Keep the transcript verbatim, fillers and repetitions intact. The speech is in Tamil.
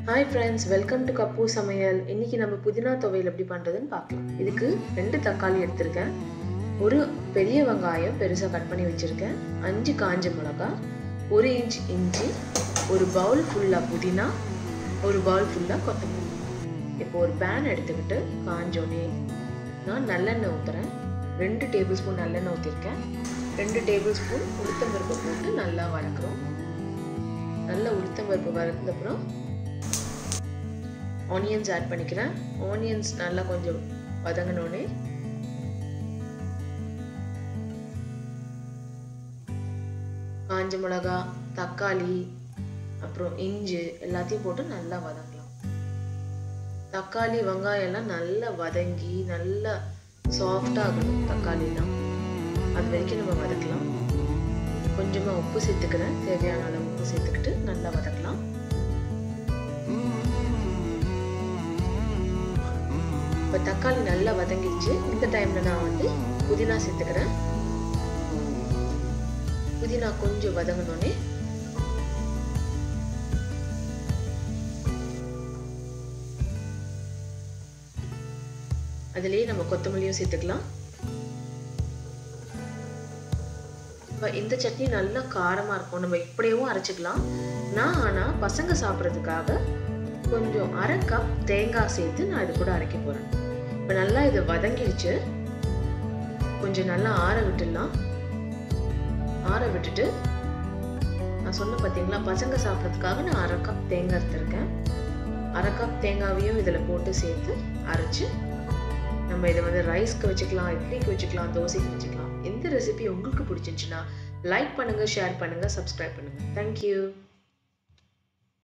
Hi friends, welcome to Kappu Samayal. இன்னைக்கு நம்ம புதினா துவையல் எப்படி பண்றதுன்னு பார்க்கலாம். இதுக்கு ரெண்டு தக்காளி எடுத்துர்க்கேன். ஒரு பெரிய வெங்காயம் பெருசா கட் பண்ணி வச்சிருக்கேன். அஞ்சு காஞ்ச மிளகாய், ஒரு இன்ச் இஞ்சி, ஒரு பவுல் ஃபுல்லா புதினா, ஒரு பவுல் ஃபுல்லா கொத்தமல்லி. இப்போ ஒரு pan எடுத்துக்கிட்டு காஞ்சோனே நான் நல்லெண்ணெய் ஊத்துறேன். ரெண்டு டேபிள்ஸ்பூன் நல்லெண்ணெய் ஊத்திருக்கேன். ரெண்டு டேபிள்ஸ்பூன் உளுத்தம் பருப்பு போட்டு நல்லா வதக்குறோம். நல்லா உளுத்தம் பருப்பு வதக்கின அப்புறம் onions add பண்ணிக்கிறேன். onions நல்லா கொஞ்சம் வதங்கனோனே காஞ்ச மிளகாய், தக்காளி, அப்புறம் இஞ்சி எல்லாத்தையும் போட்டு நல்லா வதக்கலாம். தக்காளி, வெங்காயம் எல்லாம் நல்லா வதங்கி நல்லா சாஃப்டா ஆகணும். தக்காளிலாம் அது வரைக்கும் நம்ம வதக்கலாம். கொஞ்சமா உப்பு சேர்த்துக்கிறேன். தேவையான அளவு உப்பு சேர்த்துக்கிட்டு நல்லா வதக்கலாம். இப்போ தக்காளி நல்லா வதங்கிடுச்சு. இந்த டைம்ல நான் வந்து புதினா சேர்த்துக்கிறேன். புதினா கொஞ்சம் வதங்கினோடனே அதுலயே நம்ம கொத்தமல்லியும் சேர்த்துக்கலாம். இப்போ இந்த சட்னி நல்லா காரமா இருக்கும். நம்ம இப்படியேவும் அரைச்சிக்கலாம். நான் ஆனா பசங்க சாப்பிட்றதுக்காக கொஞ்சம் அரை கப் தேங்காய் சேர்த்து நான் இது கூட அரைக்க போறேன். இப்போ நல்லா இது வதங்கிடுச்சு. கொஞ்சம் நல்லா ஆற விட்டுடலாம். ஆற விட்டுட்டு நான் சொன்ன பார்த்தீங்களா, பசங்க சாப்பிட்றதுக்காக நான் அரை கப் தேங்காய் எடுத்திருக்கேன். அரை கப் தேங்காவையும் இதில் போட்டு சேர்த்து அரைச்சு நம்ம இதை வந்து ரைஸ்க்கு வச்சுக்கலாம், இட்லிக்கு வச்சுக்கலாம், தோசைக்கு வச்சுக்கலாம். எந்த ரெசிபி உங்களுக்கு பிடிச்சிருந்துச்சுன்னா லைக் பண்ணுங்க, ஷேர் பண்ணுங்க, சப்ஸ்கிரைப் பண்ணுங்க. தேங்க்யூ.